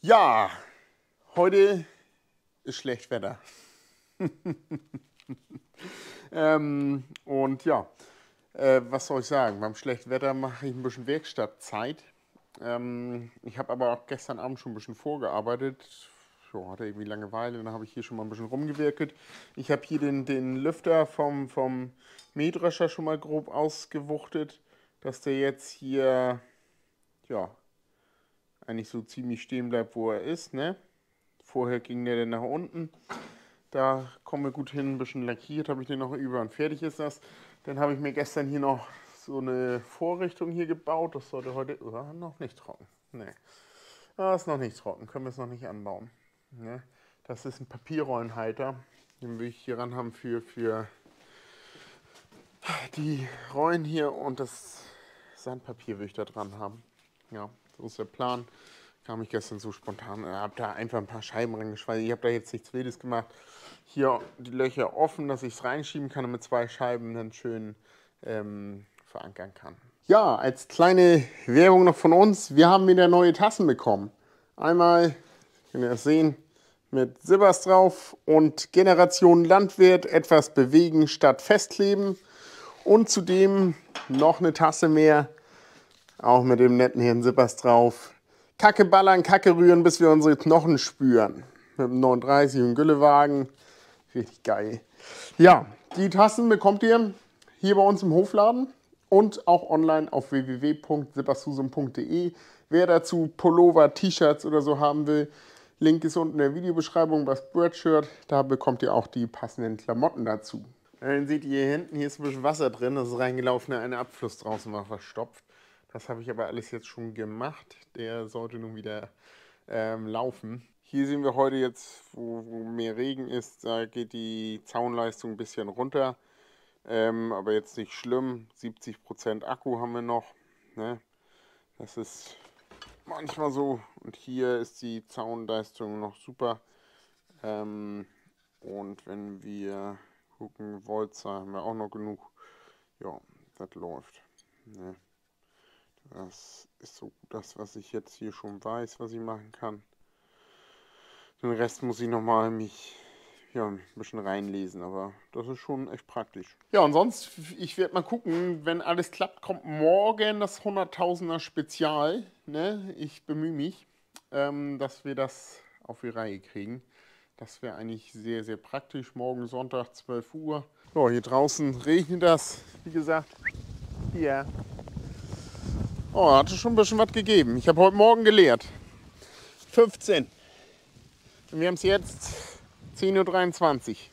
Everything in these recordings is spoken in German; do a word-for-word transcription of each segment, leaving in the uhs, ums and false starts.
Ja, heute ist schlecht Wetter. ähm, und ja, äh, was soll ich sagen? Beim schlechten Wetter mache ich ein bisschen Werkstattzeit. Ähm, ich habe aber auch gestern Abend schon ein bisschen vorgearbeitet. So, hatte irgendwie Langeweile, dann habe ich hier schon mal ein bisschen rumgewirkt. Ich habe hier den, den Lüfter vom, vom Mähdrescher schon mal grob ausgewuchtet, dass der jetzt hier, ja, eigentlich so ziemlich stehen bleibt, wo er ist, ne? Vorher ging der dann nach unten. Da kommen wir gut hin, ein bisschen lackiert habe ich den noch über und fertig ist das. Dann habe ich mir gestern hier noch so eine Vorrichtung hier gebaut. Das sollte heute oh, noch nicht trocken. Ne, das ist noch nicht trocken. Können wir es noch nicht anbauen. Ne? Das ist ein Papierrollenhalter. Den will ich hier ran haben für, für die Rollen hier und das Sandpapier will ich da dran haben. Ja, so ist der Plan. Kam ich gestern so spontan. Ich habe da einfach ein paar Scheiben reingeschweißt. Ich habe da jetzt nichts Wildes gemacht. Hier die Löcher offen, dass ich es reinschieben kann und mit zwei Scheiben dann schön ähm, verankern kann. Ja, als kleine Werbung noch von uns. Wir haben wieder neue Tassen bekommen. Einmal, könnt ihr das sehen, mit Sibbers drauf und Generation Landwirt, etwas bewegen statt festkleben. Und zudem noch eine Tasse mehr, auch mit dem netten Herrn Sibbers drauf. Kacke ballern, Kacke rühren, bis wir unsere Knochen spüren. Mit dem neununddreißig und Güllewagen. Richtig geil. Ja, die Tassen bekommt ihr hier bei uns im Hofladen und auch online auf w w w punkt sippershusum punkt de. Wer dazu Pullover, T-Shirts oder so haben will, Link ist unten in der Videobeschreibung bei Spreadshirt. Da bekommt ihr auch die passenden Klamotten dazu. Dann seht ihr hier hinten, hier ist ein bisschen Wasser drin. Das ist reingelaufen, ein Abfluss draußen war verstopft. Das habe ich aber alles jetzt schon gemacht. Der sollte nun wieder ähm, laufen. Hier sehen wir heute jetzt, wo, wo mehr Regen ist, da geht die Zaunleistung ein bisschen runter. Ähm, aber jetzt nicht schlimm. siebzig Prozent Akku haben wir noch. Ne? Das ist manchmal so. Und hier ist die Zaunleistung noch super. Ähm, und wenn wir gucken, Voltza haben wir auch noch genug. Ja, das läuft. Ne? Das ist so das, was ich jetzt hier schon weiß, was ich machen kann. Den Rest muss ich nochmal mich ja, ein bisschen reinlesen, aber das ist schon echt praktisch. Ja, und sonst, ich werde mal gucken, wenn alles klappt, kommt morgen das hunderttausender Spezial. Ne? Ich bemühe mich, ähm, dass wir das auf die Reihe kriegen. Das wäre eigentlich sehr, sehr praktisch. Morgen Sonntag, zwölf Uhr. So, hier draußen regnet das, wie gesagt. Hier. Oh, hatte schon ein bisschen was gegeben. Ich habe heute Morgen geleert. fünfzehn. Und wir haben es jetzt zehn Uhr dreiundzwanzig.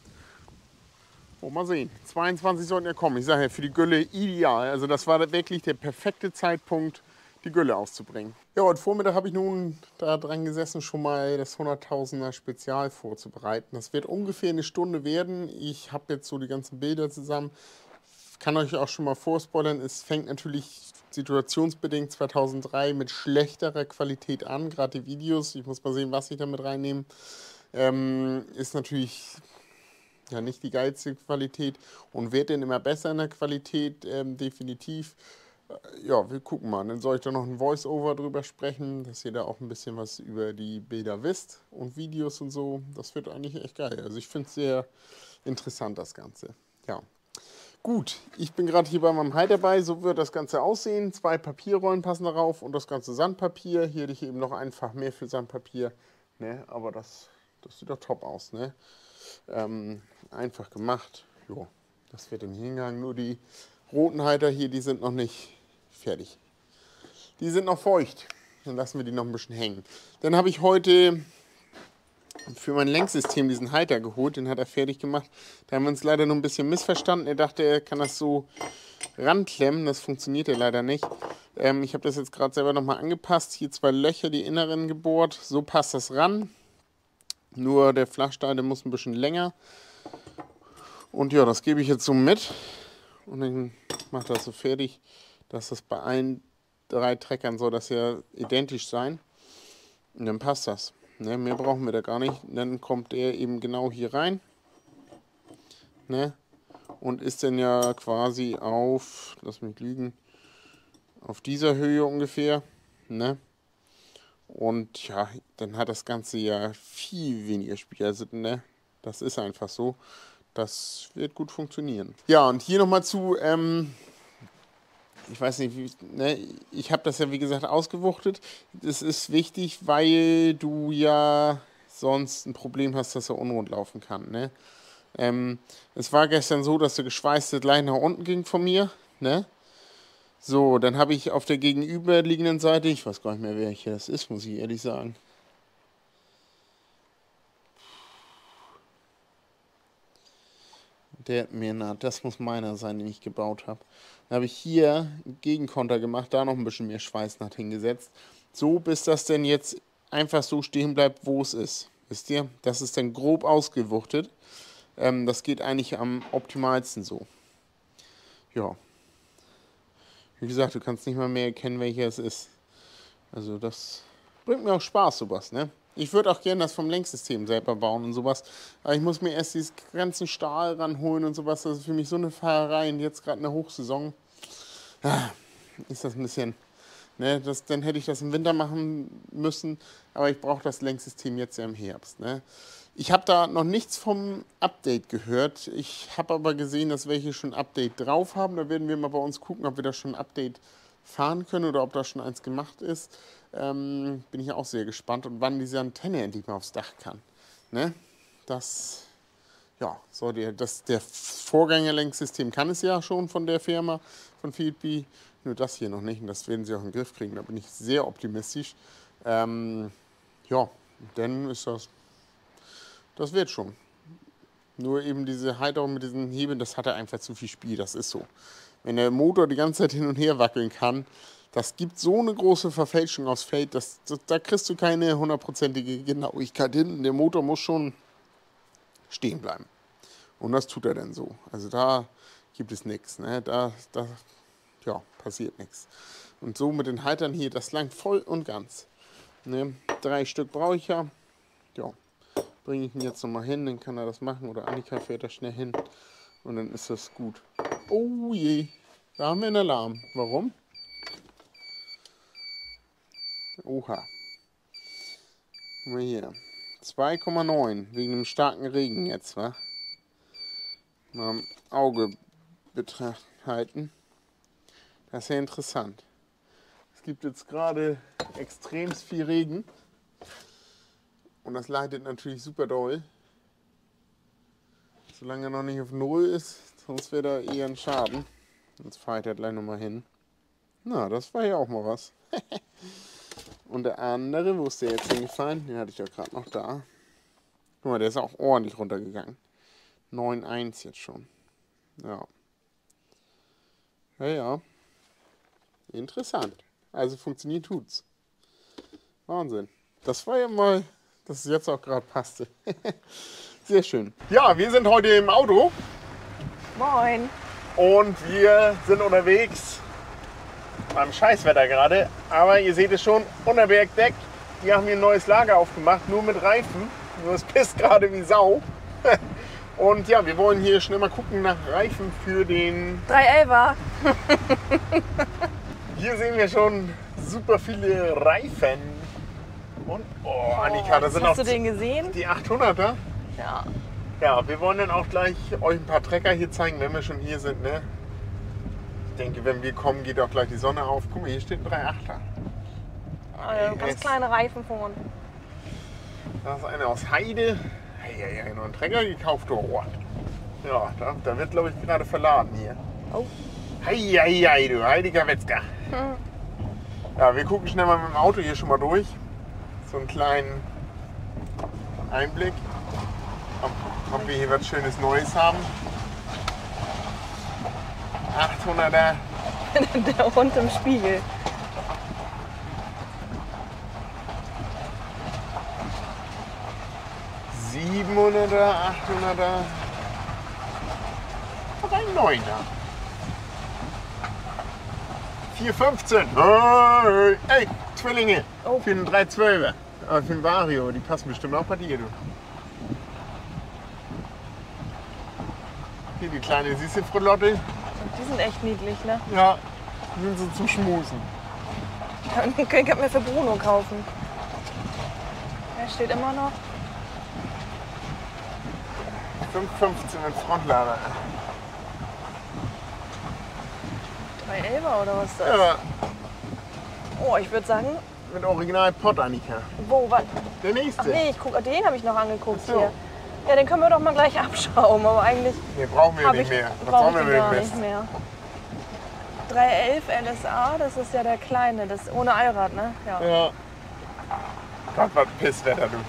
Oh, mal sehen. zweiundzwanzig sollten ja kommen. Ich sage ja, für die Gülle ideal. Also das war wirklich der perfekte Zeitpunkt, die Gülle auszubringen. Ja, heute Vormittag habe ich nun da dran gesessen, schon mal das hunderttausender Spezial vorzubereiten. Das wird ungefähr eine Stunde werden. Ich habe jetzt so die ganzen Bilder zusammen. Ich kann euch auch schon mal vorspoilern, es fängt natürlich situationsbedingt zweitausenddrei mit schlechterer Qualität an, gerade die Videos. Ich muss mal sehen, was ich damit reinnehme. Ähm, ist natürlich ja nicht die geilste Qualität und wird dann immer besser in der Qualität, ähm, definitiv. Äh, ja, wir gucken mal. Dann soll ich da noch ein Voice-Over drüber sprechen, dass ihr da auch ein bisschen was über die Bilder wisst und Videos und so. Das wird eigentlich echt geil. Also ich finde es sehr interessant, das Ganze. Ja. Gut, ich bin gerade hier bei meinem Hai dabei, so wird das Ganze aussehen. Zwei Papierrollen passen darauf und das ganze Sandpapier. Hier hätte ich eben noch einfach mehr für Sandpapier. Ne? Aber das, das sieht doch top aus. Ne? Ähm, einfach gemacht. Jo, das wird im Hingang. Nur die roten Halter hier, die sind noch nicht fertig. Die sind noch feucht. Dann lassen wir die noch ein bisschen hängen. Dann habe ich heute für mein Lenksystem diesen Halter geholt, den hat er fertig gemacht. Da haben wir uns leider nur ein bisschen missverstanden. Er dachte, er kann das so ranklemmen, das funktioniert ja leider nicht. Ähm, ich habe das jetzt gerade selber nochmal angepasst. Hier zwei Löcher, die inneren gebohrt, so passt das ran. Nur der Flachstahl, der muss ein bisschen länger. Und ja, das gebe ich jetzt so mit. Und dann macht das so fertig, dass das bei allen drei Treckern soll das ja identisch sein. Und dann passt das. Ne, mehr brauchen wir da gar nicht. Dann kommt der eben genau hier rein. Ne, und ist dann ja quasi auf, lass mich lügen, auf dieser Höhe ungefähr. Ne, Und ja, dann hat das Ganze ja viel weniger Spiel. Also, ne, das ist einfach so. Das wird gut funktionieren. Ja, und hier nochmal zu, ähm, ich weiß nicht, wie, ne, ich habe das ja wie gesagt ausgewuchtet. Das ist wichtig, weil du ja sonst ein Problem hast, dass er unrund laufen kann. Ne? Ähm, es war gestern so, dass der geschweißte gleich nach unten ging von mir. Ne? So, dann habe ich auf der gegenüberliegenden Seite, ich weiß gar nicht mehr, welche das ist, muss ich ehrlich sagen. Der hat mir, na, das muss meiner sein, den ich gebaut habe. Dann habe ich hier einen Gegenkonter gemacht, da noch ein bisschen mehr Schweißnaht hingesetzt. So, bis das denn jetzt einfach so stehen bleibt, wo es ist. Wisst ihr? Das ist dann grob ausgewuchtet. Ähm, das geht eigentlich am optimalsten so. Ja. Wie gesagt, du kannst nicht mal mehr erkennen, welcher es ist. Also das bringt mir auch Spaß, sowas, ne? Ich würde auch gerne das vom Lenksystem selber bauen und sowas. Aber ich muss mir erst diesen ganzen Stahl ranholen und sowas. Das ist für mich so eine Fahrerei. Und jetzt gerade in der Hochsaison ah, ist das ein bisschen... Ne, das, dann hätte ich das im Winter machen müssen. Aber ich brauche das Lenksystem jetzt ja im Herbst. Ne? Ich habe da noch nichts vom Update gehört. Ich habe aber gesehen, dass welche schon ein Update drauf haben. Da werden wir mal bei uns gucken, ob wir da schon ein Update fahren können oder ob da schon eins gemacht ist. Ähm, bin ich auch sehr gespannt. Und wann diese Antenne endlich mal aufs Dach kann. Ne? Das, ja, so der, das, der Vorgängerlenksystem kann es ja schon von der Firma, von Feedbee. Nur das hier noch nicht. Und das werden sie auch in den Griff kriegen. Da bin ich sehr optimistisch. Ähm, ja, dann ist das, das wird schon. Nur eben diese Halterung mit diesen Hebeln, das hat er einfach zu viel Spiel. Das ist so. Wenn der Motor die ganze Zeit hin und her wackeln kann, das gibt so eine große Verfälschung aufs Feld, dass, das, da kriegst du keine hundertprozentige Genauigkeit hin. Der Motor muss schon stehen bleiben. Und das tut er dann so. Also da gibt es nichts. Ne? Da, da ja, passiert nichts. Und so mit den Haltern hier, das langt voll und ganz. Ne? Drei Stück brauche ich ja. Ja, bringe ich ihn jetzt nochmal hin, dann kann er das machen. Oder Annika fährt da schnell hin. Und dann ist das gut. Oh je, da haben wir einen Alarm. Warum? Oha. Guck mal hier. zwei Komma neun wegen dem starken Regen jetzt, wa? Mal im Auge betrachten. Das ist ja interessant. Es gibt jetzt gerade extrem viel Regen. Und das leidet natürlich super doll. Solange er noch nicht auf Null ist, sonst wäre da eher ein Schaden. Jetzt fahre ich da gleich nochmal hin. Na, das war ja auch mal was. Und der andere, wo ist der jetzt hingefallen? Den hatte ich ja gerade noch da. Guck mal, der ist auch ordentlich runtergegangen. neun Komma eins jetzt schon. Ja. Ja, ja. Interessant. Also funktioniert tut's. Wahnsinn. Das war ja mal, dass es jetzt auch gerade passte. Sehr schön. Ja, wir sind heute im Auto. Moin. Und wir sind unterwegs. Beim Scheißwetter gerade. Aber ihr seht es schon, Unterbergdeck. Die haben hier ein neues Lager aufgemacht, nur mit Reifen. Nur es pisst gerade wie Sau. Und ja, wir wollen hier schnell mal gucken nach Reifen für den drei elfer. Hier sehen wir schon super viele Reifen. Und, oh, Annika, das oh, sind hast auch du den gesehen? die achthunderter. Ja. Ja, wir wollen dann auch gleich euch ein paar Trecker hier zeigen, wenn wir schon hier sind. Ne? Ich denke, wenn wir kommen, geht auch gleich die Sonne auf. Guck mal, hier steht ein drei Komma achter. Also ganz kleine Reifen vorne. Da ist einer aus Heide. Hey, ja, ja, noch einen Trecker gekauft. Oh. Ja, da, da wird, glaube ich, gerade verladen hier. Oh. Hei, hei, hei, du heiliger Wetzger. Hm. Ja, wir gucken schnell mal mit dem Auto hier schon mal durch. So einen kleinen Einblick, ob, ob wir hier was Schönes Neues haben. achthunderter. Der Hund im Spiegel. siebenhunderter, achthunderter. Und ein neuner. vier fünfzehn. Hey, hey, Zwillinge. Oh. Für einen drei zwölfer. Aber für einen Vario, die passen bestimmt auch bei dir, du. Hier die kleine süße Frottlotte. Die sind echt niedlich, ne? Ja, die sind so zum Schmusen. Ich kann mir für Bruno kaufen. Er steht immer noch. fünf fünfzehn mit Frontlader. drei elfer oder was ist das? Ja, Oh, ich würde sagen, mit Original Pott, Annika. wo, was? Der nächste. Ach nee, ich guck, den habe ich noch angeguckt Ach so. hier. Ja, den können wir doch mal gleich abschrauben, aber eigentlich Nee, brauchen wir habe nicht ich, mehr. Was brauche sollen ich wir den gar mit dem nicht Mist? mehr. drei elf L S A, das ist ja der kleine, das ohne Allrad, ne? Ja. Ja. Gott, was Pisswetter, du.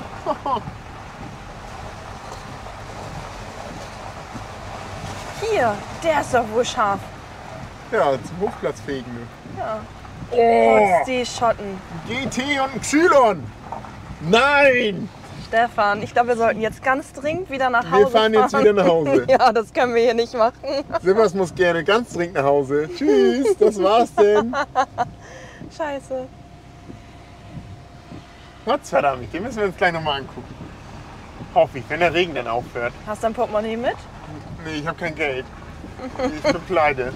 Hier, der ist doch wohl scharf. Ja, zum Hochplatz fegen, du. Ja. Oh, Trotz die Schotten. G T und ein Xylon. Nein! Stefan, ich glaube, wir sollten jetzt ganz dringend wieder nach Hause Wir fahren jetzt wieder nach Hause. Ja, das können wir hier nicht machen. Silvers muss gerne ganz dringend nach Hause. Tschüss, das war's denn. Scheiße. Gottverdammt, den müssen wir uns gleich nochmal angucken. Hoffe ich, wenn der Regen dann aufhört. Hast du ein Portemonnaie mit? Nee, ich habe kein Geld. Ich bin pleite.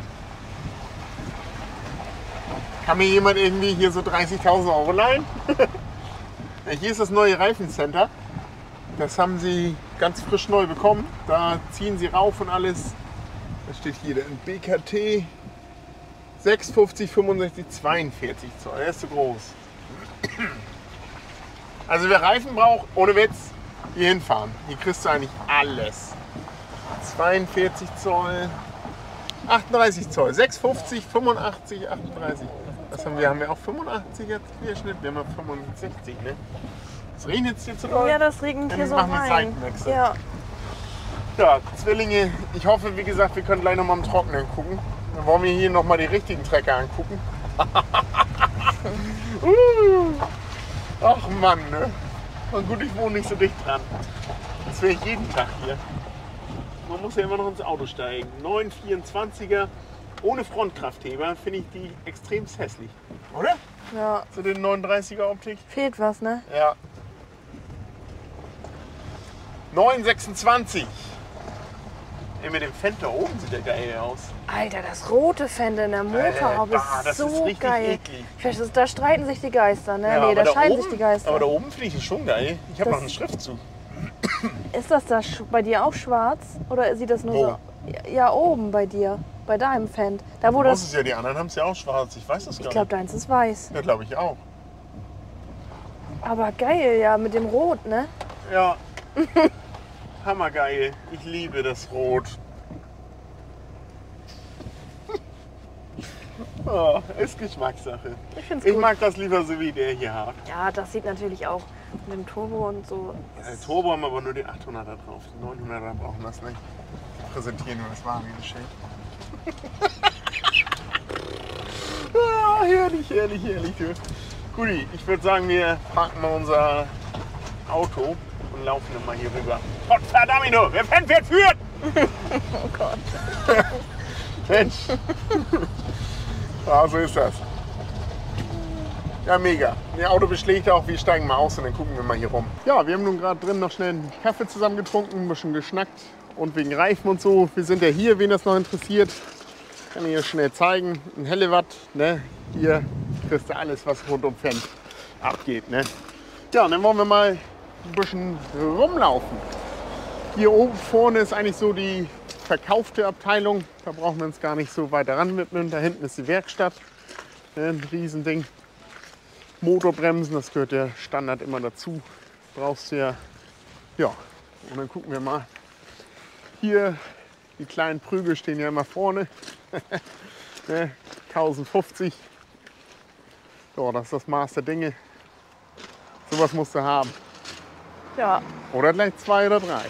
Kann mir jemand irgendwie hier so dreißigtausend Euro leihen? Hier ist das neue Reifencenter. Das haben sie ganz frisch neu bekommen. Da ziehen sie rauf und alles. Da steht hier ein B K T sechs fünfzig, fünfundsechzig, zweiundvierzig Zoll. Der ist so groß. Also wer Reifen braucht, ohne Witz, hier hinfahren. Hier kriegst du eigentlich alles. zweiundvierzig Zoll, achtunddreißig Zoll, sechs fünfzig, fünfundachtzig, achtunddreißig. Was haben wir? Haben wir auch fünfundachtzig jetzt Querschnitt? Wir haben ja fünfundsechzig, ne? Es regnet jetzt hier zu doll. Ja, das regnet Dann hier so machen wir rein. Seitenwechsel. Ja. Ja, Zwillinge. Ich hoffe, wie gesagt, wir können gleich noch mal im Trockenen gucken. Dann wollen wir hier noch mal die richtigen Trecker angucken. uh. Ach Mann, ne? Und gut, ich wohne nicht so dicht dran. Das wäre ich jeden Tag hier. Man muss ja immer noch ins Auto steigen. neun vierundzwanziger ohne Frontkraftheber finde ich die extrem hässlich. Oder? Ja. Zu den neununddreißiger Optik. Fehlt was, ne? Ja. neun sechsundzwanzig. Ey, mit dem Fender oben sieht der geil aus. Alter, das rote Fender in der Motorhaube Äh, bah, ist das so ist richtig geil. eklig. Ich weiß, das- da streiten sich die Geister, ne? Ja, nee, aber da da scheiden oben, sich die Geister. Aber da oben finde ich es schon geil. Ich habe Das- noch einen Schriftzug. Ist das da sch- bei dir auch schwarz? Oder sieht das nur Wo? so? Ja, oben bei dir. Bei deinem Fend. Da wo Das das. ist ja, die anderen haben es ja auch schwarz. Ich weiß das gar Ich glaube, nicht. deins ist weiß. Ja, glaube ich auch. Aber geil, ja, mit dem Rot, ne? Ja. Hammergeil. Ich liebe das Rot. Oh, ist Geschmackssache. Ich find's Ich gut. mag das lieber so wie der hier hat. Ja, das sieht natürlich auch mit dem Turbo und so. Ja, der Turbo haben aber nur die achthunderter drauf. Die neunhunderter brauchen das nicht. Präsentieren wir das Ware geschenkt. Ah, herrlich, herrlich, herrlich. Du. Guti, ich würde sagen, wir parken mal unser Auto und laufen dann mal hier rüber. Gott verdammt nur, wer fährt, wer führt? Oh Gott. Mensch. Ja, so ist das. Ja, mega. Ihr Auto beschlägt auch, wir steigen mal aus und dann gucken wir mal hier rum. Ja, wir haben nun gerade drin noch schnell einen Kaffee zusammen getrunken, ein bisschen geschnackt und wegen Reifen und so. Wir sind ja hier, wen das noch interessiert. Kann ich hier schnell zeigen. Ein Hellewatt, ne? Hier kriegst du alles, was rund um Fendt abgeht, ne? Ja, und dann wollen wir mal ein bisschen rumlaufen. Hier oben vorne ist eigentlich so die verkaufte Abteilung. Da brauchen wir uns gar nicht so weiter ran widmen. Da hinten ist die Werkstatt. Ne, ein Riesending. Motorbremsen, das gehört ja Standard immer dazu. Brauchst du ja. Ja, und dann gucken wir mal. Hier, die kleinen Prügel stehen ja immer vorne. Ne, tausendfünfzig. So, das ist das Maß der Dinge. Sowas musst du haben. Ja. Oder gleich zwei oder drei.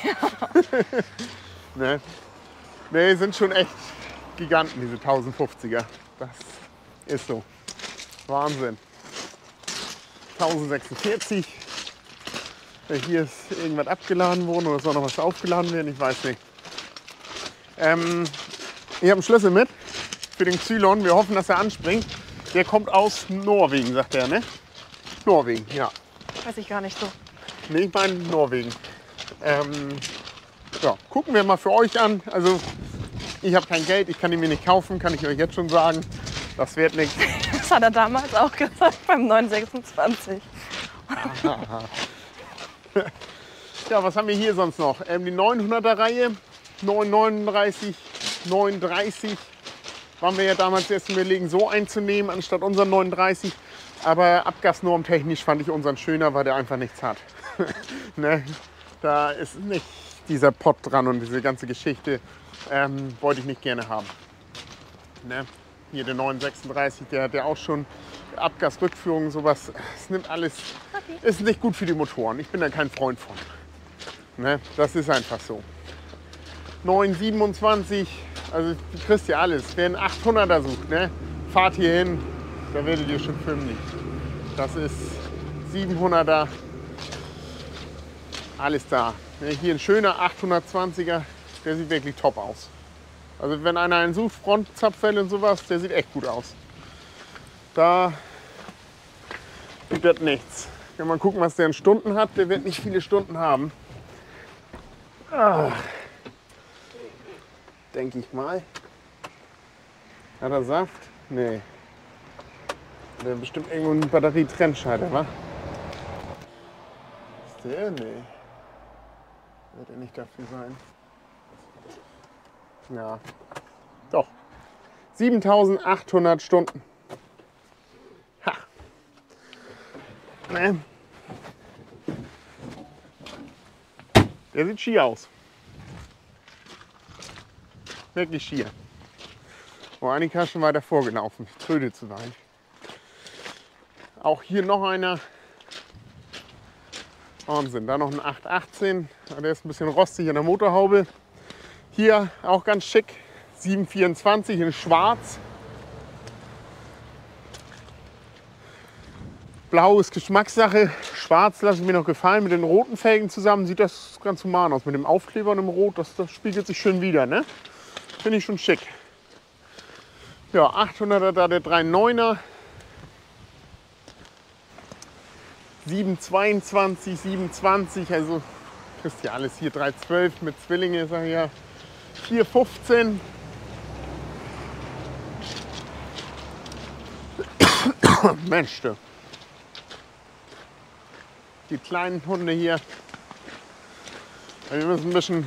ne? Ne, sind schon echt Giganten, diese tausendfünfziger. Das ist so. Wahnsinn. tausendsechsundvierzig. Hier ist irgendwas abgeladen worden oder soll noch was aufgeladen werden, ich weiß nicht. Ähm, ich habe einen Schlüssel mit für den Xylon. Wir hoffen, dass er anspringt. Der kommt aus Norwegen, sagt er, ne? Norwegen, ja. Weiß ich gar nicht so. Nee, ich meine Norwegen. Ähm, ja, gucken wir mal für euch an. Also, ich habe kein Geld, ich kann ihn mir nicht kaufen, kann ich euch jetzt schon sagen. Das wird nichts. Das hat er damals auch gesagt beim neun sechsundzwanzig. Ja, was haben wir hier sonst noch? Ähm, die neunhunderter Reihe, neun neununddreißig, neun dreißig. Waren wir ja damals erst überlegen, so einzunehmen, anstatt unseren neununddreißig. Aber abgasnormtechnisch fand ich unseren schöner, weil der einfach nichts hat. Ne? Da ist nicht dieser Pott dran und diese ganze Geschichte. Ähm, wollte ich nicht gerne haben. Ne? Hier der neun sechsunddreißig, der hat ja auch schon Abgasrückführung, sowas. Es nimmt alles. Okay. Ist nicht gut für die Motoren. Ich bin da kein Freund von. Ne? Das ist einfach so. neun siebenundzwanzig, also du kriegst ja alles. Wer einen achthunderter sucht, ne? Fahrt hier hin, da werdet ihr schon fündig. Das ist siebenhunderter, alles da. Hier ein schöner achthundertzwanziger, der sieht wirklich top aus. Also wenn einer einen sucht, Frontzapfwelle und sowas, der sieht echt gut aus. Da tut das nichts. Wenn man gucken, was der in Stunden hat, der wird nicht viele Stunden haben. Ah. Denke ich mal. Hat er Saft? Nee. Der hat bestimmt irgendwo einen Batterie-Trennschalter, wa? Ist der? Nee. Wird er nicht dafür sein? Ja. Doch. siebentausendachthundert Stunden. Ha. Nee. Der sieht schier aus. Wirklich schier. Oh, Annika ist schon weiter vorgelaufen. Tröde zu sein. Auch hier noch einer. Wahnsinn. Da noch ein acht achtzehn. Der ist ein bisschen rostig in der Motorhaube. Hier auch ganz schick. sieben vierundzwanzig in schwarz. Blau ist Geschmackssache. Schwarz lasse ich mir noch gefallen. Mit den roten Felgen zusammen sieht das ganz human aus. Mit dem Aufkleber und dem Rot, das, das spiegelt sich schön wieder. Ne? Finde ich schon schick. Ja, achthunderter da der drei neuner. sieben zweiundzwanzig, sieben zwanzig, also kriegst ja alles hier. drei zwölf mit Zwillinge, sag ich ja. vier fünfzehn. Mensch, du. Die kleinen Hunde hier. Wir müssen ein bisschen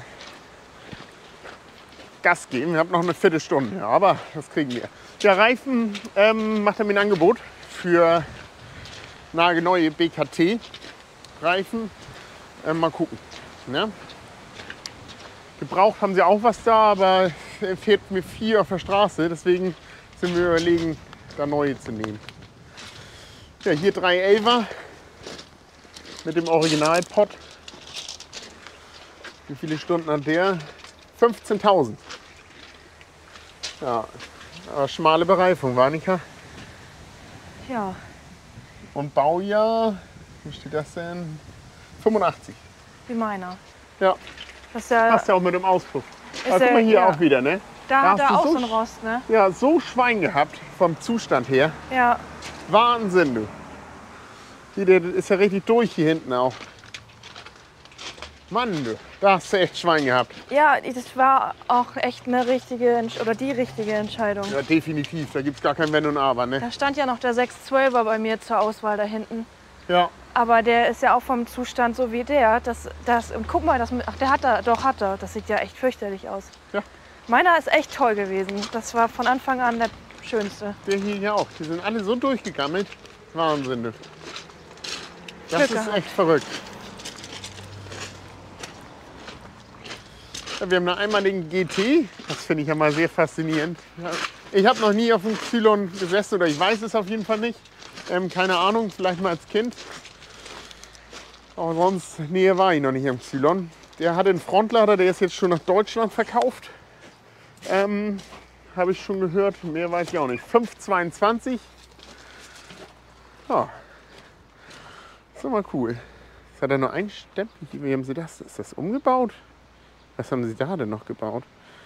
Gas geben. Wir haben noch eine Viertelstunde, ja, aber das kriegen wir. Der Reifen ähm, macht er mir ein Angebot für nagelneue B K T-Reifen. Ähm, mal gucken. Ne? Gebraucht haben sie auch was da, aber es fehlt mir viel auf der Straße. Deswegen sind wir überlegen, da neue zu nehmen. Ja, hier drei elfer mit dem Original-Pod. Wie viele Stunden hat der? fünfzehntausend. Ja, aber schmale Bereifung, war Annika? Ja. Und Baujahr, wie steht das denn? fünfundachtzig. Wie meiner. Ja. Das ist ja, passt ja auch mit dem Auspuff. Aber ja, guck mal hier ja. auch wieder, ne? Da, da hat er auch so so einen Rost, ne? Ja, so Schwein gehabt vom Zustand her. Ja. Wahnsinn, du. Hier, der ist ja richtig durch hier hinten auch. Mann, du, da hast du echt Schwein gehabt. Ja, das war auch echt eine richtige, oder die richtige Entscheidung. Ja, definitiv. Da gibt es gar kein Wenn und Aber, ne? Da stand ja noch der sechs zwölfer bei mir zur Auswahl da hinten. Ja. Aber der ist ja auch vom Zustand so wie der. Das, das, und guck mal, das, ach, der hat er, doch hat er. Das sieht ja echt fürchterlich aus. Ja. Meiner ist echt toll gewesen. Das war von Anfang an der schönste. Der hier ja auch. Die sind alle so durchgegammelt. Wahnsinn, du. Das Glück ist gehabt. echt verrückt. Ja, wir haben noch einmal den G T. Das finde ich ja mal sehr faszinierend. Ja, ich habe noch nie auf dem Xylon gesessen, oder ich weiß es auf jeden Fall nicht. Ähm, keine Ahnung, vielleicht mal als Kind. Aber sonst, nee, war ich noch nicht am Xylon. Der hatte einen Frontlader, der ist jetzt schon nach Deutschland verkauft. Ähm, habe ich schon gehört, mehr weiß ich auch nicht. fünf zweiundzwanzig. Ja. Das ist mal cool. Jetzt hat er nur ein Stempel. Wie haben sie das? Ist das umgebaut? Was haben sie da denn noch gebaut?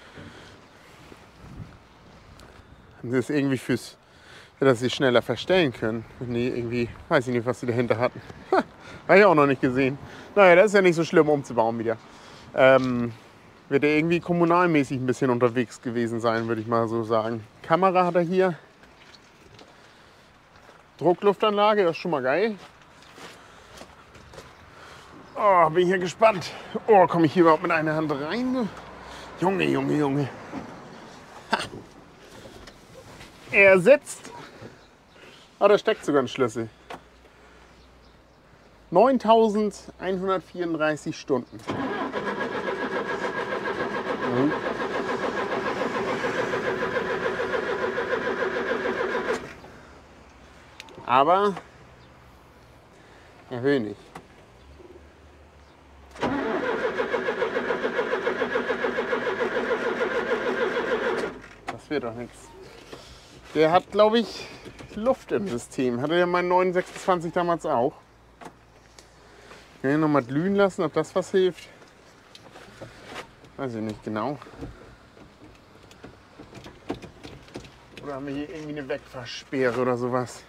Haben sie das irgendwie fürs, dass sie schneller verstellen können? Nee, irgendwie, weiß ich nicht, was sie dahinter hatten. Ha, habe ich auch noch nicht gesehen. Naja, das ist ja nicht so schlimm umzubauen wieder. Ähm, wird er irgendwie kommunalmäßig ein bisschen unterwegs gewesen sein, würde ich mal so sagen. Kamera hat er hier. Druckluftanlage, das ist schon mal geil. Oh, bin ich hier gespannt. Oh, komme ich hier überhaupt mit einer Hand rein? Junge, Junge, Junge. Ha. Er sitzt. Ah, da steckt sogar ein Schlüssel. neuntausendeinhundertvierunddreißig Stunden. Mhm. Aber er will nicht. Das wird doch nichts. Der hat, glaube ich, Luft im System. Hatte ja meinen neun sechsundzwanzig damals auch. Kann ich noch mal glühen lassen, ob das was hilft? Weiß ich nicht genau. Oder haben wir hier irgendwie eine Wegfahrsperre oder sowas?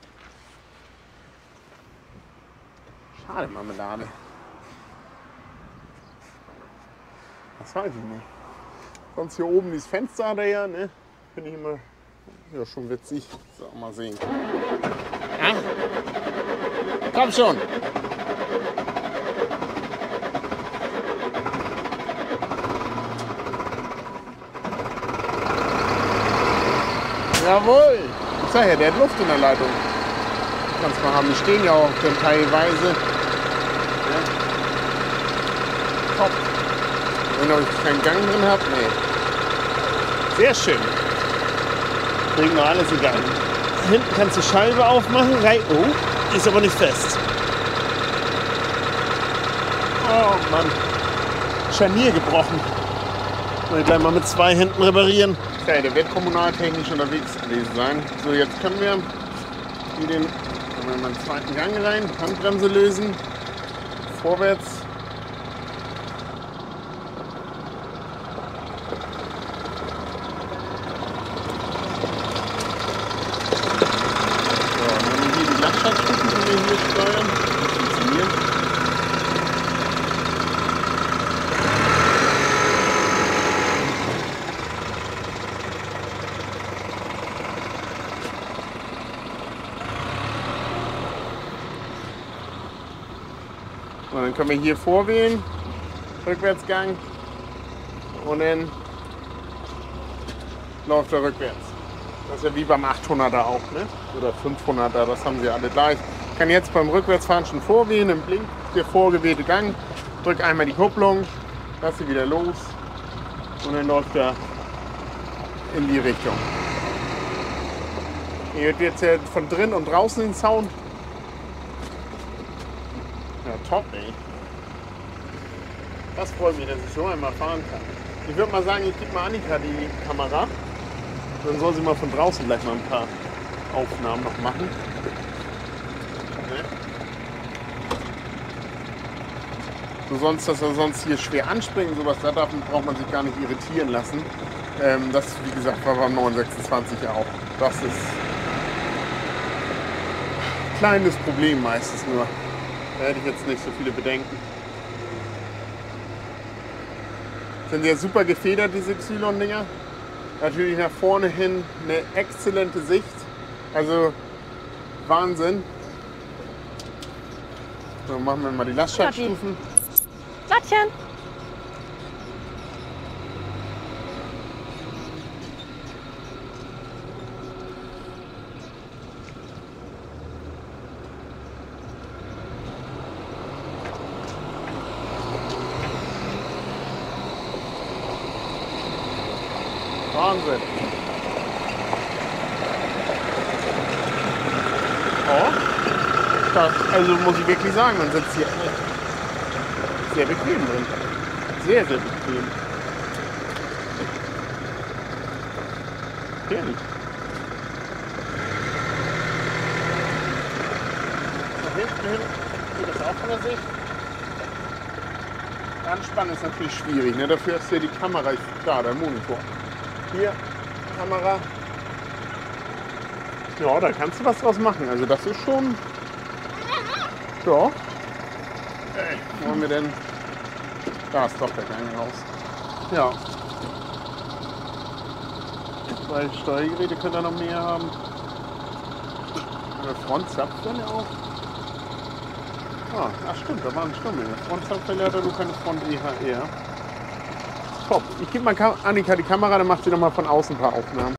Schade, Marmelade. Das weiß ich nicht. Sonst hier oben dieses Fenster hat er ja, ne? Finde ich immer ja, schon witzig. So, mal sehen. Ja? Komm schon! Jawohl! Ich sag ja, der hat Luft in der Leitung. Kannst mal haben, die stehen ja auch dann teilweise. Ja. Top. Wenn ich keinen Gang drin habe, nee. Sehr schön. Kriegen wir alles in Gang. Hinten kannst du die Scheibe aufmachen. Rein. Oh, die ist aber nicht fest. Oh Mann. Scharnier gebrochen. Mal gleich mal mit zwei Händen reparieren. Okay, der wird kommunaltechnisch unterwegs gewesen sein. So, jetzt können wir hier den, können wir mal den zweiten Gang rein, Handbremse lösen, vorwärts. So, und dann hier die Lackschatzdrücken, die wir hier steuern. Das funktioniert. Und dann können wir hier vorwählen, Rückwärtsgang, und dann läuft er rückwärts. Das ist ja wie beim achthunderter auch, ne? Oder fünfhunderter, das haben sie alle gleich. Ich kann jetzt beim Rückwärtsfahren schon vorwählen, im Blink der vorgewählte Gang, drück einmal die Kupplung, lass sie wieder los und dann läuft er in die Richtung. Ihr hört jetzt ja von drin und draußen den Sound. Ja, top, ey. Das freut mich, dass ich so einmal fahren kann. Ich würde mal sagen, ich gebe mal Annika die Kamera. Dann soll sie mal von draußen gleich mal ein paar Aufnahmen noch machen. Ne? So sonst, dass er sonst hier schwer anspringen, sowas, da darf, braucht man sich gar nicht irritieren lassen. Ähm, das, wie gesagt, war beim neun sechsundzwanzig auch. Das ist ein kleines Problem meistens nur. Da hätte ich jetzt nicht so viele Bedenken. Sind ja super gefedert, diese Y-Dinger. Natürlich nach vorne hin eine exzellente Sicht. Also Wahnsinn. So, machen wir mal die Lastschaltstufen. Lattchen! Wahnsinn. Oh, das, also muss ich wirklich sagen, man sitzt hier sehr bequem drin. Sehr, sehr bequem. Herrlich. Da hinten hin geht das auch von der Sicht. Anspannen ist natürlich schwierig, ne? Dafür ist hier die Kamera, ist da, der Monitor. Hier, Kamera. Ja, da kannst du was draus machen. Also das ist schon... Ja. Hey, wo haben wir denn... Da ist doch der Gang raus. Ja. Zwei Steuergeräte können da noch mehr haben. Eine Front zapft dann ja auch. Ah, ach stimmt, da war ein Stummel. Frontzahnfälle hat er nur keine Front E H R. Top. Ich gebe mal Annika die Kamera, dann macht sie noch mal von außen ein paar Aufnahmen.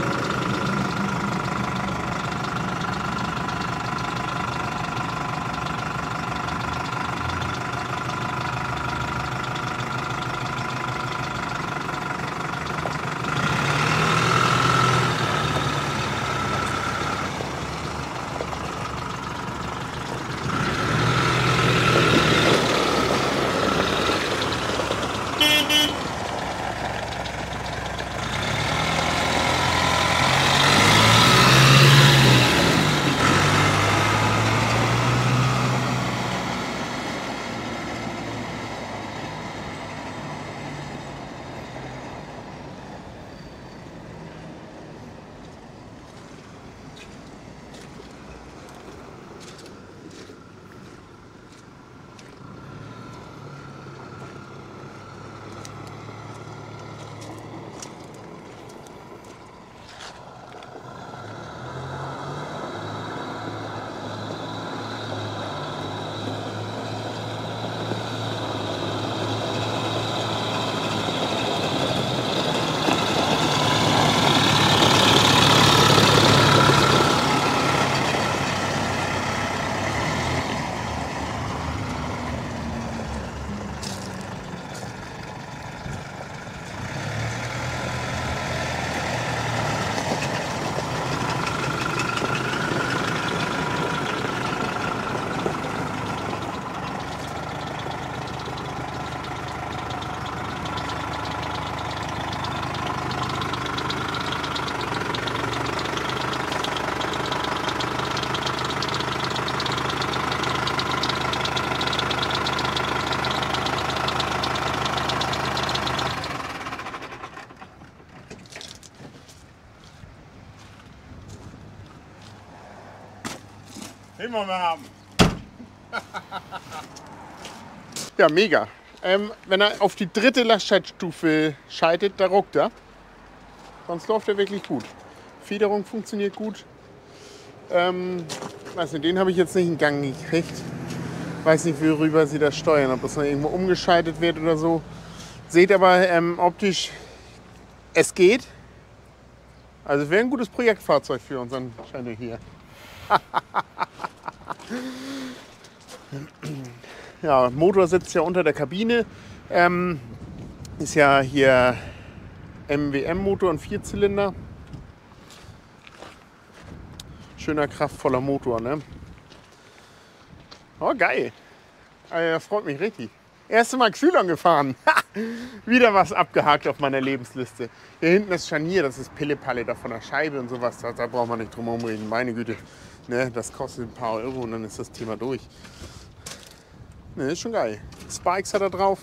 Den wollen wir haben. Ja, mega. Ähm, wenn er auf die dritte Lastschaltstufe schaltet, da ruckt er. Sonst läuft er wirklich gut. Federung funktioniert gut. Ähm, weiß nicht, den habe ich jetzt nicht in Gang gekriegt. Weiß nicht, worüber sie das steuern, ob das noch irgendwo umgeschaltet wird oder so. Seht aber ähm, optisch, es geht. Also wäre ein gutes Projektfahrzeug für unseren Channel hier. Ja, Motor sitzt ja unter der Kabine. Ähm, ist ja hier M W M-Motor und Vierzylinder. Schöner, kraftvoller Motor, ne? Oh, geil. Also, das freut mich richtig. Erste Mal Xylon gefahren. Wieder was abgehakt auf meiner Lebensliste. Hier hinten das Scharnier, das ist Pillepalle da von der Scheibe und sowas. Da, da braucht man nicht drum herum reden. Meine Güte, ne, das kostet ein paar Euro und dann ist das Thema durch. Ne, ist schon geil. Spikes hat er drauf.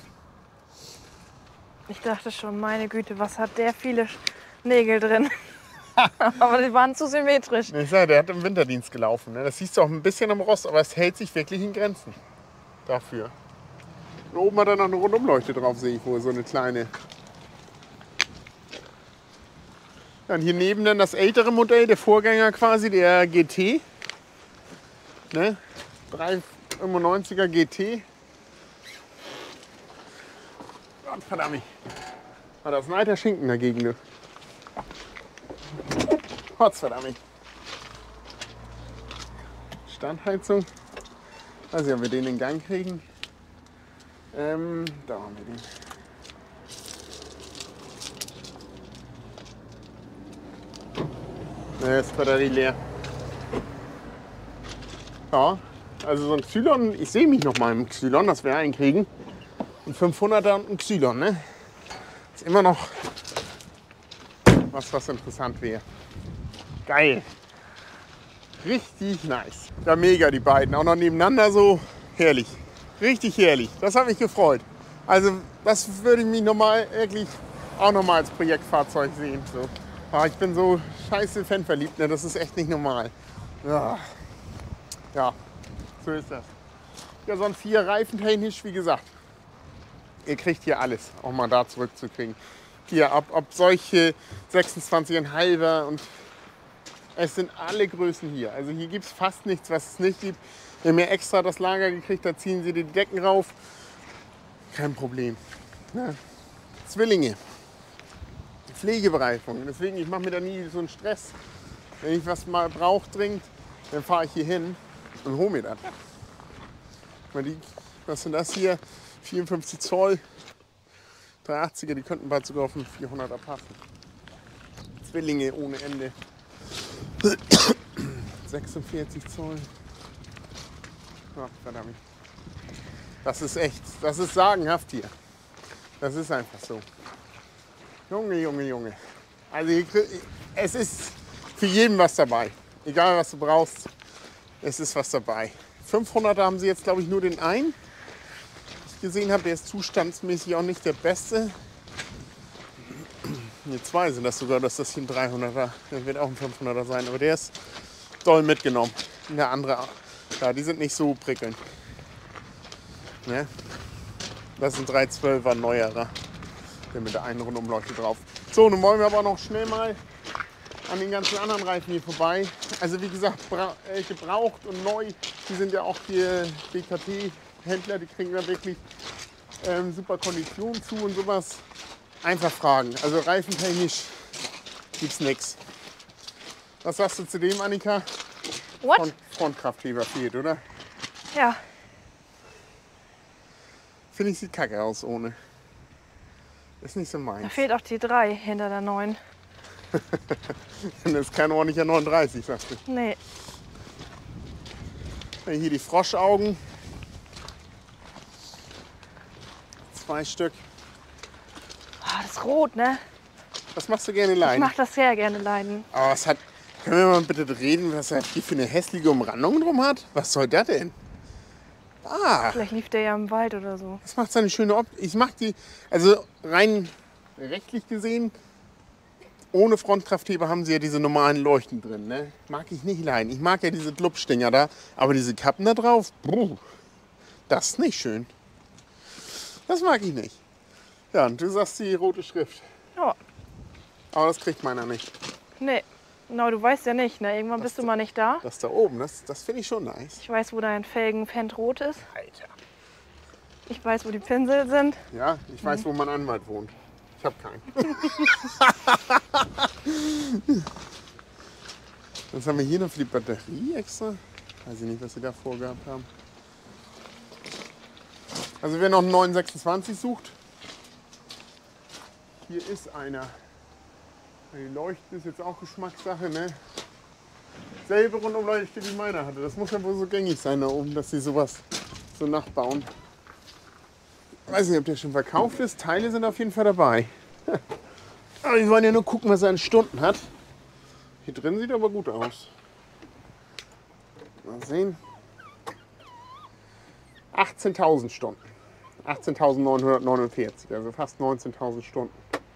Ich dachte schon, meine Güte, was hat der viele Nägel drin. Aber die waren zu symmetrisch. Ich sage, der hat im Winterdienst gelaufen. Ne? Das siehst du auch ein bisschen am Rost, aber es hält sich wirklich in Grenzen. Dafür. Und oben hat er noch eine Rundumleuchte drauf, sehe ich wohl, so eine kleine. Dann hier neben dann das ältere Modell, der Vorgänger quasi, der G T. Ne? dreihundertfünfundneunziger G T. Gott verdammt. War das ein alter Schinken dagegen, ne? Gott verdammt. Standheizung. Weiß nicht, ob wir den in Gang kriegen. Ähm, da haben wir den. Ne, jetzt ist Batterie leer. Ja, also so ein Xylon, ich sehe mich noch mal im Xylon, dass wir einen kriegen. Ein fünfhunderter und ein Xylon, ne? Ist immer noch was, was interessant wäre. Geil. Richtig nice. Ja, mega, die beiden. Auch noch nebeneinander so. Herrlich. Richtig herrlich. Das hat mich gefreut. Also, das würde ich mich normal wirklich auch noch mal als Projektfahrzeug sehen. So. Ah, ich bin so scheiße fanverliebt, ne? Das ist echt nicht normal. Ja. Ja, so ist das. Ja, sonst hier reifentechnisch, wie gesagt. Ihr kriegt hier alles, auch mal da zurückzukriegen. Hier, ob, ob solche sechsundzwanzig Komma fünfer und es sind alle Größen hier. Also hier gibt es fast nichts, was es nicht gibt. Wir haben ja extra das Lager gekriegt, da ziehen sie die Decken rauf. Kein Problem. Ja. Zwillinge. Pflegebereifung. Deswegen, ich mache mir da nie so einen Stress. Wenn ich was mal brauche dringend, dann fahre ich hier hin und hole mir das. Mal die, was sind das hier? vierundfünfzig Zoll. dreihundertachtziger, die könnten bald sogar auf den vierhunderter passen. Zwillinge ohne Ende. sechsundvierzig Zoll. Ach, verdammt. Das ist echt, das ist sagenhaft hier. Das ist einfach so. Junge, Junge, Junge. Also hier, es ist für jeden was dabei. Egal was du brauchst, es ist was dabei. fünfhunderter haben sie jetzt, glaube ich, nur den einen. Ich gesehen habe, der ist zustandsmäßig auch nicht der beste. Hier zwei sind das sogar, dass das hier ein dreihunderter, der wird auch ein fünfhunderter sein, aber der ist doll mitgenommen. Der andere, ja, die sind nicht so prickelnd. Ne? Das ist ein dreihundertzwölfer neuerer, der mit der einen Rundumleuchte drauf. So, nun wollen wir aber noch schnell mal an den ganzen anderen Reifen hier vorbei. Also wie gesagt, äh, gebraucht und neu, die sind ja auch hier B K T-Händler, die kriegen da wirklich ähm, super Konditionen zu und sowas. Einfach fragen. Also reifentechnisch gibt's nichts. Was sagst du zu dem, Annika? What? Front, Frontkraftheber fehlt, oder? Ja. Finde ich, sieht kacke aus ohne. Ist nicht so Da meins. fehlt auch die drei hinter der neun. Das ist kein ordentlicher neununddreißig, sagst du. Nee. Hier die Froschaugen. Zwei Stück. Ah, das ist rot, ne? Was machst du gerne Ich leiden? mach das sehr gerne leiden. Aber was hat. Können wir mal bitte reden, was er hier für eine hässliche Umrandung drum hat? Was soll das denn? Ah, Vielleicht lief der ja im Wald oder so. das macht seine schöne Optik. Ich mag die. Also rein rechtlich gesehen, ohne Frontkraftheber haben sie ja diese normalen Leuchten drin. Ne? Mag ich nicht leiden. Ich mag ja diese Glubschdinger da. Aber diese Kappen da drauf, bruh, das ist nicht schön. Das mag ich nicht. Ja, und du sagst die rote Schrift. Ja. Aber das kriegt meiner nicht. Nee. No, du weißt ja nicht, ne? Irgendwann bist du mal nicht da. Das da oben, das, das finde ich schon nice. Ich weiß, wo dein Felgenfendt rot ist. Alter. Ich weiß, wo die Pinsel sind. Ja, ich weiß, wo mein Anwalt wohnt. Ich habe keinen. Was haben wir hier noch für die Batterie extra? Weiß ich nicht, was sie da vorgehabt haben. Also wer noch einen neun sechsundzwanzig sucht, hier ist einer. Die Leuchten ist jetzt auch Geschmackssache, ne? Selbe Rundumleuchte wie meiner hatte. Das muss ja wohl so gängig sein da oben, dass sie sowas so nachbauen. Ich weiß nicht, ob der schon verkauft ist. Teile sind auf jeden Fall dabei. Aber wir wollen ja nur gucken, was er an Stunden hat. Hier drin sieht aber gut aus. Mal sehen. achtzehntausend Stunden. achtzehntausendneunhundertneunundvierzig, also fast neunzehntausend Stunden.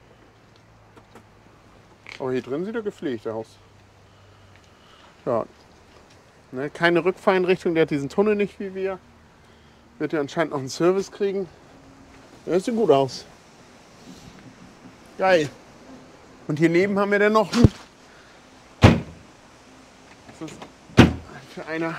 Aber hier drin sieht er gepflegt aus. Ja. Ne, keine Rückfahreinrichtung, der hat diesen Tunnel nicht wie wir. Wird ja anscheinend noch einen Service kriegen. Ja, sieht gut aus. Geil. Und hier neben haben wir dann noch einen. Das ist für einer.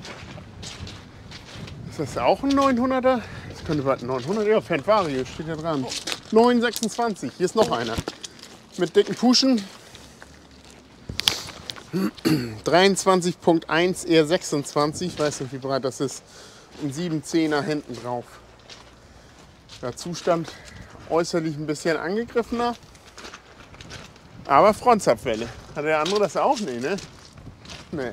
Ist das auch ein neunhunderter? Das könnte bald ein neunhunderter. Ja, Fendt Vario steht da dran. neun sechsundzwanzig. Hier ist noch einer. Mit dicken Puschen. dreiundzwanzig Punkt eins, eher sechsundzwanzig. Ich weiß nicht, wie breit das ist. Ein sieben zehner hinten drauf. Der Zustand äußerlich ein bisschen angegriffener. Aber Frontzapfwelle. Hat der andere das auch? Nee, ne? Nee.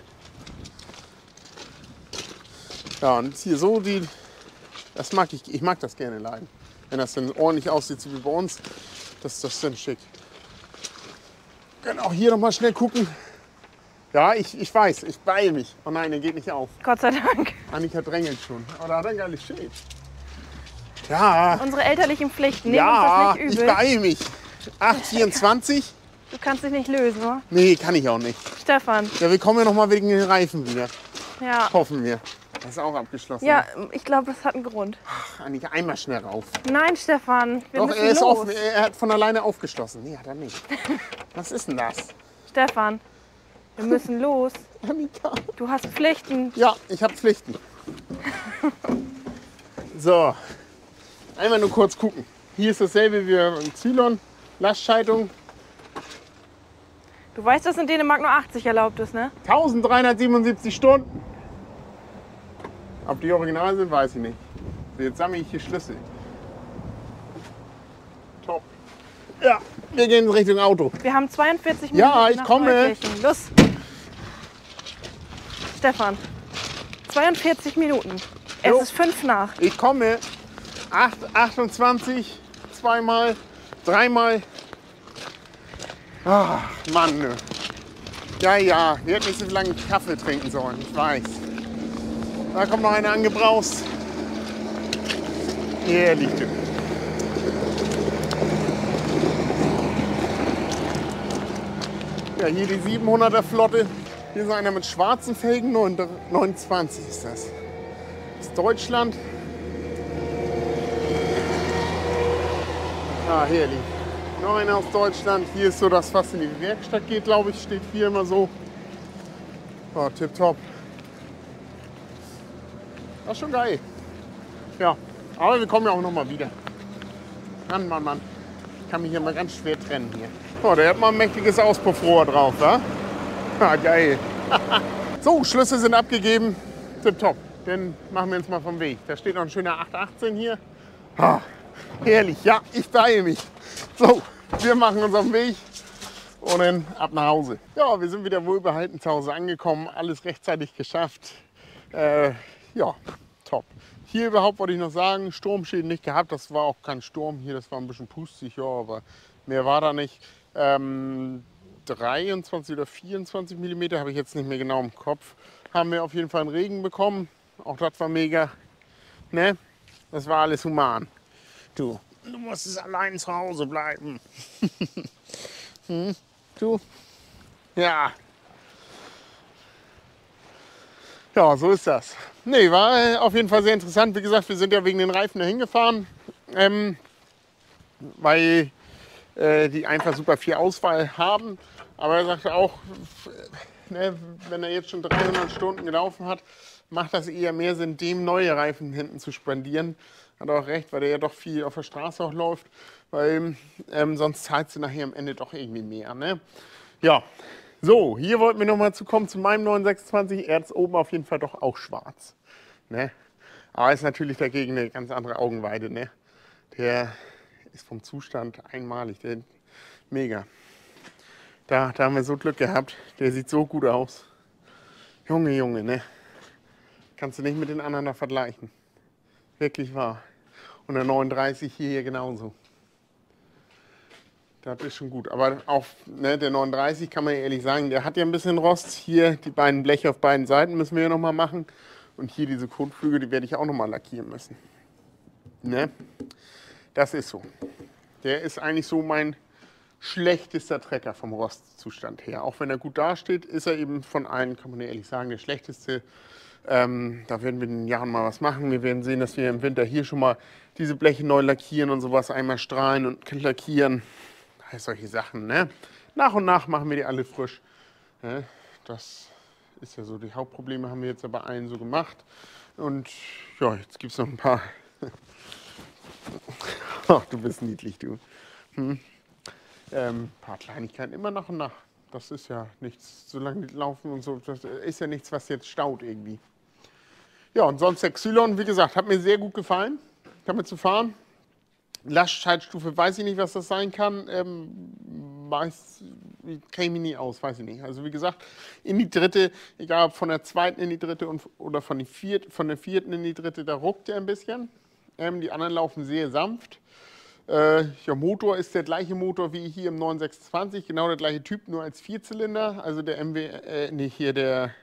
Ja, und hier so die. Das mag ich. Ich mag das gerne leiden. Wenn das dann ordentlich aussieht, so wie bei uns. Das ist das dann schick. Wir können auch hier noch mal schnell gucken. Ja, ich, ich weiß, ich beeile mich. Oh nein, der geht nicht auf. Gott sei Dank. Annika drängelt schon. Aber da hat er ein geiles Schild. Ja, Unsere elterlichen Pflichten nehmen ja, uns das nicht ich übel. beeile mich. acht vierundzwanzig? Du kannst dich nicht lösen, oder? Nee, kann ich auch nicht. Stefan. Ja, wir kommen ja noch mal wegen den Reifen wieder. Ja. Hoffen wir. Das ist auch abgeschlossen. Ja, ich glaube, das hat einen Grund. Ach, Annika, einmal schnell rauf. Nein, Stefan. Wir Doch, müssen er ist los. offen. Er hat von alleine aufgeschlossen. Nee, hat er nicht. Was ist denn das? Stefan, wir müssen los. Annika. Du hast Pflichten. Ja, ich habe Pflichten. So, einmal nur kurz gucken. Hier ist dasselbe wie in Zylon, Lastschaltung. Du weißt, dass in Dänemark nur achtzig erlaubt ist, ne? eintausenddreihundertsiebenundsiebzig Stunden. Ob die original sind, weiß ich nicht. So, jetzt sammle ich hier Schlüssel. Top. Ja, wir gehen in Richtung Auto. Wir haben zweiundvierzig Minuten. Ja, ich nach komme. Neukirchen. Los. Stefan, zweiundvierzig Minuten. Es Jo. ist fünf nach. Ich komme. acht, achtundzwanzig, zweimal, dreimal. Ach, Mann. Ne. Ja, ja, wir hätten nicht so lange Kaffee trinken sollen, ich weiß. Da kommt noch einer angebraust. Hier liegt er. Ja, hier die siebenhunderter Flotte. Hier ist einer mit schwarzen Felgen, neunundzwanzig ist das. Das ist Deutschland. Ah, hier liegt noch einer aus Deutschland. Hier ist so das, was in die Werkstatt geht, glaube ich, steht hier immer so. Oh, tipptopp. Das ist schon geil. Ja, aber wir kommen ja auch noch mal wieder. Mann, Mann, Mann. Ich kann mich hier mal ganz schwer trennen hier. Oh, der hat mal ein mächtiges Auspuffrohr drauf, wa? Ah, geil. So, Schlüssel sind abgegeben. Tipptopp. Dann machen wir uns mal vom Weg. Da steht noch ein schöner acht achtzehn hier. Ah, herrlich. Ja, ich beeile mich. So, wir machen uns auf den Weg und dann ab nach Hause. Ja, wir sind wieder wohlbehalten zu Hause angekommen. Alles rechtzeitig geschafft. Äh, ja, top. Hier überhaupt wollte ich noch sagen, Sturmschäden nicht gehabt. Das war auch kein Sturm hier, das war ein bisschen pustig, ja, aber mehr war da nicht. Ähm, dreiundzwanzig oder vierundzwanzig Millimeter, habe ich jetzt nicht mehr genau im Kopf, haben wir auf jeden Fall einen Regen bekommen. Auch das war mega. Ne? Das war alles human. Du, du musstest allein zu Hause bleiben. hm? Du? Ja. Ja, so ist das. Nee, war auf jeden Fall sehr interessant. Wie gesagt, wir sind ja wegen den Reifen dahin gefahren, ähm, weil äh, die einfach super viel Auswahl haben. Aber er sagte auch, ne, wenn er jetzt schon dreihundert Stunden gelaufen hat, macht das eher mehr Sinn, dem neue Reifen hinten zu spendieren. Hat auch recht, weil der ja doch viel auf der Straße auch läuft, weil ähm, sonst zahlst du nachher am Ende doch irgendwie mehr. Ne? Ja, so, hier wollten wir nochmal zu kommen zu meinem neun sechsundzwanzig. Er ist oben auf jeden Fall doch auch schwarz. Ne? Aber ist natürlich dagegen eine ganz andere Augenweide. Ne? Der ist vom Zustand einmalig, der mega. Da, da haben wir so Glück gehabt. Der sieht so gut aus. Junge, Junge, ne? Kannst du nicht mit den anderen da vergleichen. Wirklich wahr. Und der neununddreißig hier, hier genauso. Das ist schon gut. Aber auch ne, der neununddreißig kann man ja ehrlich sagen, der hat ja ein bisschen Rost. Hier die beiden Bleche auf beiden Seiten müssen wir ja nochmal machen. Und hier diese Kotflügel, die werde ich auch nochmal lackieren müssen. Ne? Das ist so. Der ist eigentlich so mein schlechtester Trecker vom Rostzustand her. Auch wenn er gut dasteht, ist er eben von allen, kann man ja ehrlich sagen, der schlechteste. Ähm, da werden wir in den Jahren mal was machen. Wir werden sehen, dass wir im Winter hier schon mal diese Bleche neu lackieren und sowas, einmal strahlen und lackieren. Solche Sachen. Ne? Nach und nach machen wir die alle frisch. Ne? Das ist ja so, die Hauptprobleme haben wir jetzt aber allen so gemacht. Und ja, jetzt gibt es noch ein paar. Ach, du bist niedlich, du. Hm. Ähm, ein paar Kleinigkeiten, immer nach und nach. Das ist ja nichts, solange die laufen und so, das ist ja nichts, was jetzt staut irgendwie. Ja, und sonst der Xylon, wie gesagt, hat mir sehr gut gefallen, damit zu fahren. Lastschaltstufe, weiß ich nicht, was das sein kann. Ähm, weiß, kenne ich mich nie aus, weiß ich nicht. Also wie gesagt, in die dritte, egal ob von der zweiten in die dritte und, oder von, die viert, von der vierten in die dritte, da ruckt er ein bisschen. Ähm, die anderen laufen sehr sanft. Äh, ja, Motor ist der gleiche Motor wie hier im neun sechsundzwanzig, genau der gleiche Typ, nur als Vierzylinder. Also der M W, äh, nee, hier der,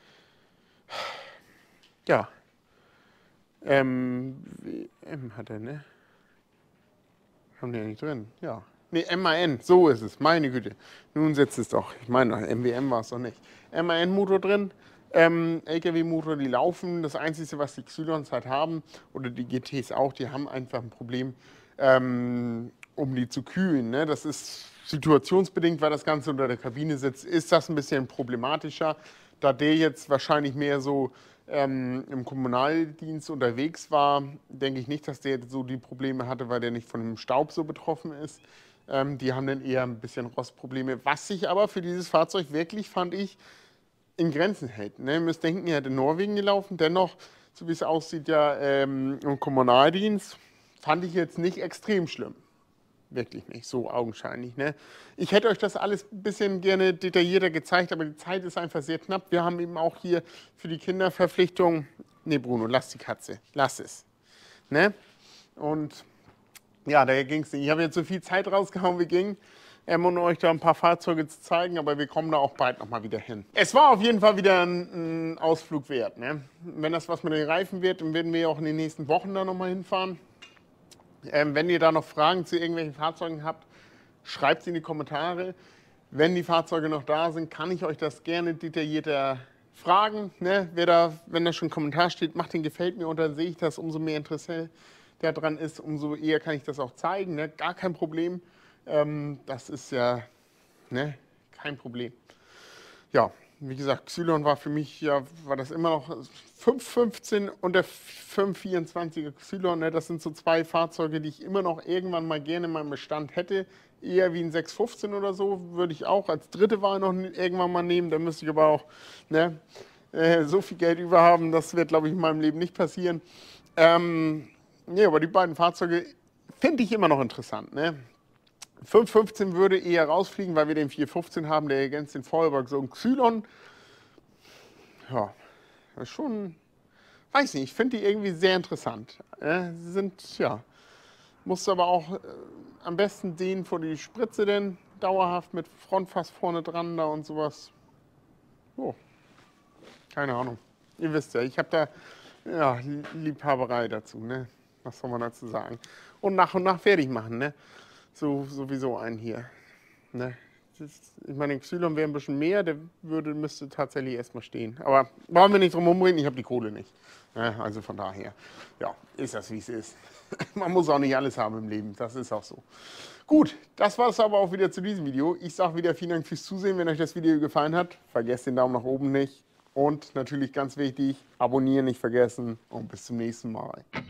ja, ähm, W M hat er, ne? Haben die ja nicht drin, ja. Ne, M A N, so ist es, meine Güte. Nun setzt es doch, ich meine, M W M war es doch nicht. M A N-Motor drin, ähm, L K W-Motor, die laufen. Das Einzige, was die Xylons halt haben, oder die G Ts auch, die haben einfach ein Problem, ähm, um die zu kühlen. Ne? Das ist situationsbedingt, weil das Ganze unter der Kabine sitzt, ist das ein bisschen problematischer. Da der jetzt wahrscheinlich mehr so ähm, im Kommunaldienst unterwegs war, denke ich nicht, dass der so die Probleme hatte, weil der nicht von dem Staub so betroffen ist. Ähm, die haben dann eher ein bisschen Rostprobleme, was sich aber für dieses Fahrzeug wirklich, fand ich, in Grenzen hält. Ne? Ihr müsst denken, ihr hättet in Norwegen gelaufen, dennoch, so wie es aussieht, ja ähm, im Kommunaldienst, fand ich jetzt nicht extrem schlimm. Wirklich nicht, so augenscheinlich. Ne? Ich hätte euch das alles ein bisschen gerne detaillierter gezeigt, aber die Zeit ist einfach sehr knapp. Wir haben eben auch hier für die Kinderverpflichtung, ne Bruno, lass die Katze, lass es. Ne? Und ja, daher ging es nicht. Ich habe jetzt so viel Zeit rausgehauen, wie ging, ähm, um euch da ein paar Fahrzeuge zu zeigen, aber wir kommen da auch bald nochmal wieder hin. Es war auf jeden Fall wieder ein, ein Ausflug wert. Ne? Wenn das was mit den Reifen wird, dann werden wir auch in den nächsten Wochen da nochmal hinfahren. Ähm, wenn ihr da noch Fragen zu irgendwelchen Fahrzeugen habt, schreibt sie in die Kommentare. Wenn die Fahrzeuge noch da sind, kann ich euch das gerne detaillierter fragen. Ne? Wer da, wenn da schon ein Kommentar steht, macht den gefällt mir und dann sehe ich das, umso mehr Interesse der dran ist, umso eher kann ich das auch zeigen. Ne? Gar kein Problem. Ähm, das ist ja ne? kein Problem. Ja, wie gesagt, Xylon war für mich, ja, war das immer noch fünf fünfzehn und der fünf vierundzwanziger Xylon. Ne? Das sind so zwei Fahrzeuge, die ich immer noch irgendwann mal gerne in meinem Bestand hätte. Eher wie ein sechs fünfzehn oder so, würde ich auch als dritte Wahl noch irgendwann mal nehmen. Da müsste ich aber auch ne, äh, so viel Geld über haben, das wird, glaube ich, in meinem Leben nicht passieren. Ähm, ja, aber die beiden Fahrzeuge finde ich immer noch interessant. Ne? fünf fünfzehn würde eher rausfliegen, weil wir den vier fünfzehn haben, der ergänzt den Fallback. So ein Xylon, ja, das ist schon, weiß nicht, ich finde die irgendwie sehr interessant. Äh, sie sind, ja, musst aber auch äh, am besten sehen, vor die Spritze denn dauerhaft mit Frontfass vorne dran da und sowas. Oh, keine Ahnung. Ihr wisst ja, ich habe da ja, Liebhaberei dazu, ne? Was soll man dazu sagen? Und nach und nach fertig machen, ne? So, sowieso einen hier. Ne? Das, ich meine, den Xylon wäre ein bisschen mehr, der würde, müsste tatsächlich erstmal stehen. Aber brauchen wir nicht drum rumreden, ich habe die Kohle nicht. Ne? Also von daher, ja, ist das wie es ist. Man muss auch nicht alles haben im Leben, das ist auch so. Gut, das war es aber auch wieder zu diesem Video. Ich sage wieder vielen Dank fürs Zusehen. Wenn euch das Video gefallen hat, vergesst den Daumen nach oben nicht. Und natürlich ganz wichtig, abonnieren nicht vergessen und bis zum nächsten Mal.